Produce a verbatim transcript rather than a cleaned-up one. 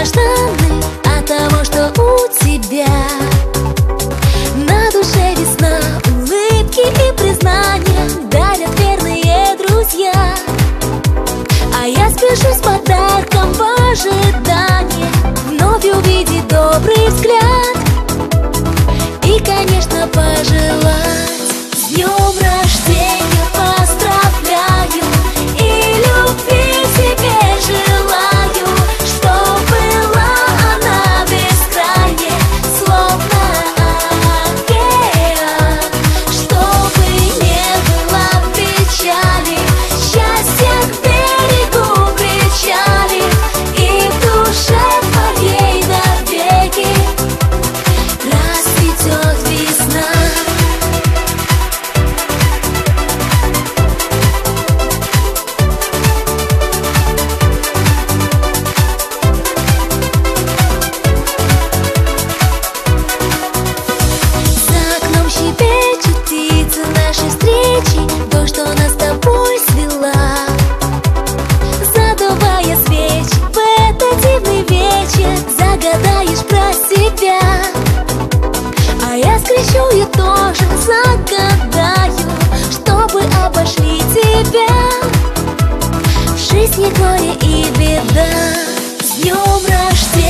долгожданный от того, что у тебя на душе весна, улыбки и признания дарят верные друзья. А я спешу с подарком в ожидании вновь увидеть добрый взгляд и, конечно, пожелать: с днем рождения поздравляю и любви тебе желаю, чтоб была она бескрайней, словно океан, чтобы не было печали, счастье к берегу причали, и в душе твоей навеки расцветет весна. Щебечут птицы нашей встречи, то, что нас с тобой свела, задувая свечи в этот дивный вечер, загадаешь про себя. А я скрещу и тоже загадаю, чтобы обошли тебя в жизни горе и беда. С днем рождения!